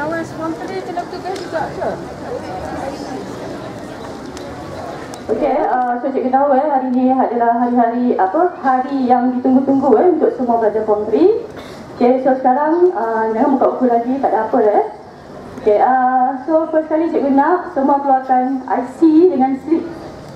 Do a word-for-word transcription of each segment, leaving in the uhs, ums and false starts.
kawan sponsori kena bertugas juga ke? Okey, uh, so cikgu tahu eh, hari ni adalah hari-hari apa hari yang ditunggu-tunggu eh, untuk semua pelajar Form tiga. Okey, so sekarang uh, jangan buka buku lagi, tak ada apa eh. Okey, uh, so first kali cikgu nak semua keluarkan I C dengan slip.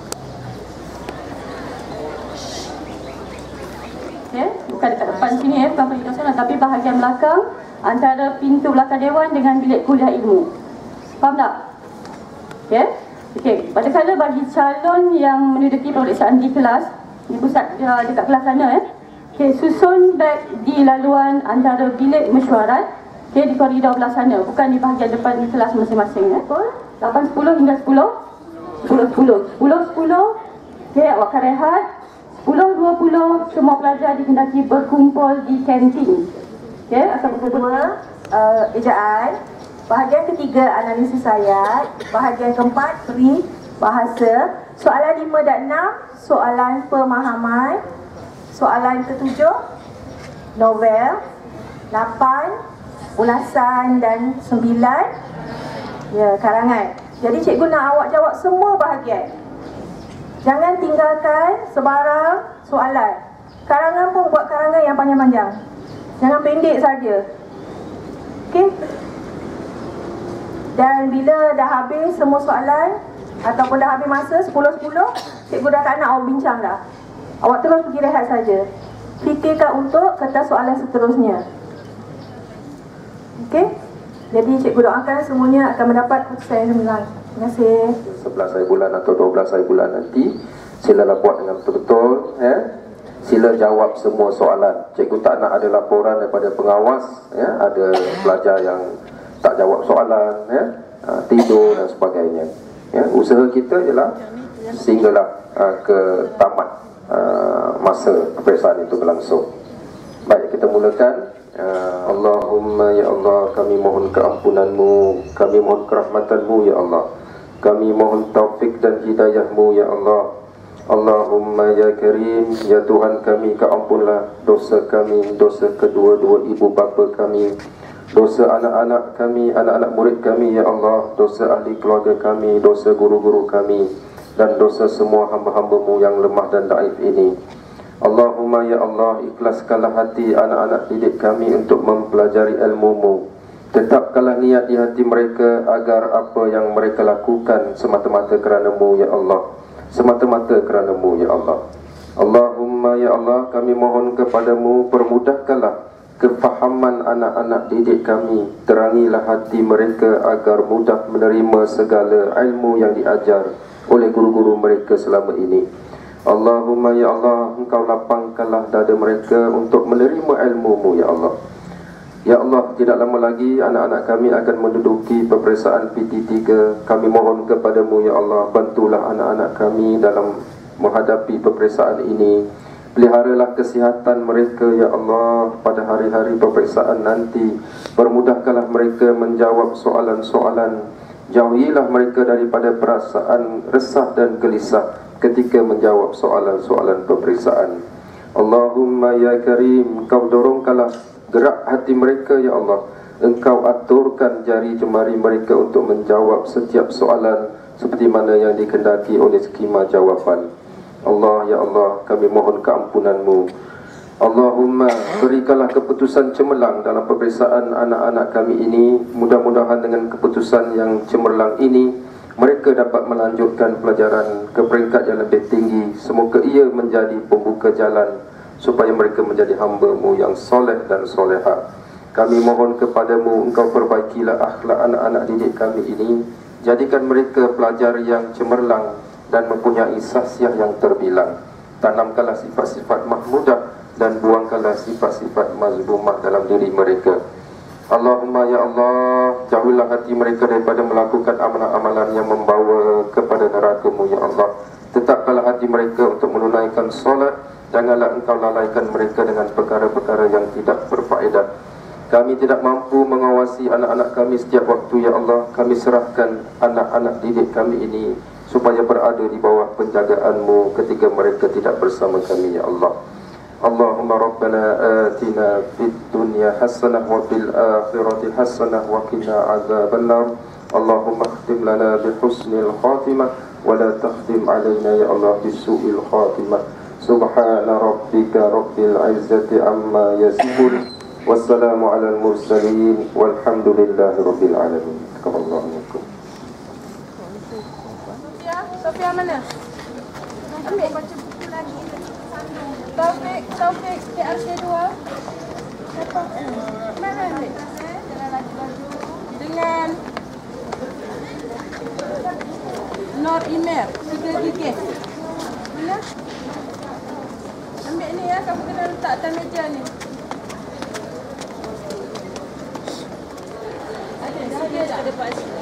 Okey, bukan dekat depan sini eh, bukan pergi ke sana, tapi bahagian belakang antara pintu belakang dewan dengan bilik kuliah ilmu. Faham tak? Okey. Okey, pada kala bagi calon yang menduduki pemeriksaan di kelas, di pusat uh, dekat kelas sana eh. Okey, susun beg di laluan antara bilik mesyuarat, okey, di koridor belah sana, bukan di bahagian depan kelas masing-masing eh. lapan sepuluh hingga sepuluh. sepuluh sepuluh. sepuluh sepuluh. Okey, awak akan rehat. sepuluh dua puluh semua pelajar dikehendaki berkumpul di kantin. Okey, akan berkumpul uh, ejaan. Bahagian ketiga analisis ayat, bahagian keempat pri bahasa, soalan lima dan enam soalan pemahaman, soalan ketujuh novel, lapan ulasan dan sembilan ya karangan. Jadi cikgu nak awak jawab semua bahagian. Jangan tinggalkan sebarang soalan. Karangan pun buat karangan yang panjang-panjang. Jangan pendek saja. Okey? Dan bila dah habis semua soalan ataupun dah habis masa sepuluh sepuluh, cikgu dah tak nak awak bincang dah. Awak terus pergi rehat saja. Fikirkan untuk kertas soalan seterusnya. Okey? Jadi cikgu doakan semuanya akan mendapat keputusan yang gemilang. Terima kasih. sebelas hari bulan atau dua belas hari bulan nanti, silalah buat dengan betul-betul ya. Sila jawab semua soalan. Cikgu tak nak ada laporan daripada pengawas ya, ada pelajar yang tak jawab soalan ya, uh, tidur dan sebagainya ya. Usaha kita ialah sehinggalah uh, ke tamat uh, masa peperiksaan itu berlangsung. Baik, kita mulakan. uh, Allahumma ya Allah, kami mohon keampunanmu, kami mohon kerahmatanmu ya Allah, kami mohon taufik dan hidayahmu ya Allah. Allahumma ya Karim, ya Tuhan kami, keampunlah dosa kami, dosa kedua-dua ibu bapa kami, dosa anak-anak kami, anak-anak murid kami ya Allah, dosa ahli keluarga kami, dosa guru-guru kami, dan dosa semua hamba-hambamu yang lemah dan daif ini. Allahumma ya Allah, ikhlaskanlah hati anak-anak didik kami untuk mempelajari ilmu-Mu. Tetapkanlah niat di hati mereka agar apa yang mereka lakukan semata-mata kerana-Mu ya Allah, semata-mata kerana-Mu ya Allah. Allahumma ya Allah, kami mohon kepadamu, permudahkanlah kefahaman anak-anak didik kami, terangilah hati mereka agar mudah menerima segala ilmu yang diajar oleh guru-guru mereka selama ini. Allahumma ya Allah, Engkau lapangkanlah dada mereka untuk menerima ilmu-Mu ya Allah. Ya Allah, tidak lama lagi anak-anak kami akan menduduki peperiksaan P T tiga. Kami mohon kepadamu ya Allah, bantulah anak-anak kami dalam menghadapi peperiksaan ini. Peliharalah kesihatan mereka ya Allah pada hari-hari peperiksaan nanti. Permudahkanlah mereka menjawab soalan-soalan. Jauhilah mereka daripada perasaan resah dan gelisah ketika menjawab soalan-soalan peperiksaan. Allahumma ya Karim, Engkau dorongkanlah gerak hati mereka ya Allah. Engkau aturkan jari jemari mereka untuk menjawab setiap soalan seperti mana yang dikehendaki oleh skema jawapan. Allah ya Allah, kami mohon keampunan-Mu. Allahumma berikanlah keputusan cemerlang dalam peperiksaan anak-anak kami ini. Mudah-mudahan dengan keputusan yang cemerlang ini mereka dapat melanjutkan pelajaran ke peringkat yang lebih tinggi. Semoga ia menjadi pembuka jalan supaya mereka menjadi hamba-Mu yang soleh dan soleha. Kami mohon kepadamu, Engkau perbaikilah akhlak anak-anak didik kami ini. Jadikan mereka pelajar yang cemerlang dan mempunyai sahsiah yang terbilang. Tanamkanlah sifat-sifat mahmudah dan buangkanlah sifat-sifat mazlumah dalam diri mereka. Allahumma ya Allah, jauhilah hati mereka daripada melakukan amalan-amalan yang membawa kepada neraka-Mu ya Allah. Tetapkanlah hati mereka untuk menunaikan solat. Janganlah Engkau lalaikan mereka dengan perkara-perkara yang tidak berfaedah. Kami tidak mampu mengawasi anak-anak kami setiap waktu ya Allah. Kami serahkan anak-anak didik kami ini supaya berada di bawah penjagaan-Mu ketika mereka tidak bersama kami ya Allah. اللهم ربنا آتنا في الدنيا حسنة وفي الآخرة حسنة وقنا عذاب النار. اللهم اختم لنا بحسن الخاتمة ولا تختم علينا يا الله بسوء الخاتمة. سبحان ربك رب العزة عما يصفون والسلام على المرسلين والحمد لله رب العالمين. تقبل الله منكم. Sofia, Sofia mana? Ambil baca buku lagi. Taufik, Taufik, T R C dua. Mana ambil? Jalan lagi baju. Dengan Nur Imer, tiga gigi. Mana? Ambil ni ya, kamu kena letak atas meja ni. Ada, ada, ada.